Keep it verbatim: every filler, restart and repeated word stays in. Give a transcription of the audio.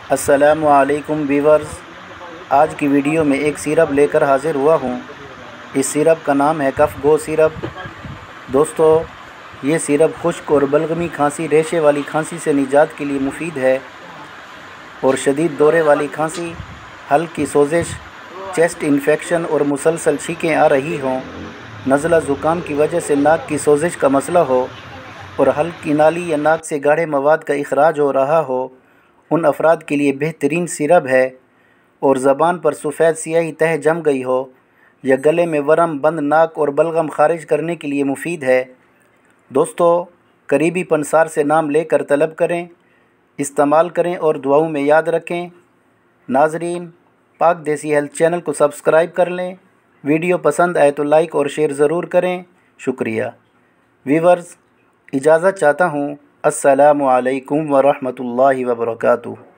अस्सलामु अलैकुम वीवर्स, आज की वीडियो में एक सिरप लेकर हाज़िर हुआ हूँ। इस सिरप का नाम है कफ गो सिरप। दोस्तों, ये सिरप खुश्क और बलगमी खांसी, रेशे वाली खांसी से निजात के लिए मुफीद है और शदीद दौरे वाली खांसी, हल्की सोजिश, चेस्ट इन्फेक्शन और मुसलसल छींकें आ रही हों, नज़ला ज़ुकाम की वजह से नाक की सोजिश का मसला हो और हल्की नाली या नाक से गाढ़े मवाद का इखराज हो रहा हो, उन अफराद के लिए बेहतरीन सिरप है। और ज़बान पर सफ़ेद स्याही तह जम गई हो या गले में वरम, बंद नाक और बलगम खारिज करने के लिए मुफीद है। दोस्तों, करीबी पंसार से नाम लेकर तलब करें, इस्तेमाल करें और दुआओं में याद रखें। नाजरीन, पाक देसी हेल्थ चैनल को सब्सक्राइब कर लें। वीडियो पसंद आए तो लाइक और शेयर ज़रूर करें। शुक्रिया। वीवर्स, इजाज़त चाहता हूँ। अस्सलामु अलैकुम व रहमतुल्लाहि व बरकातुहू।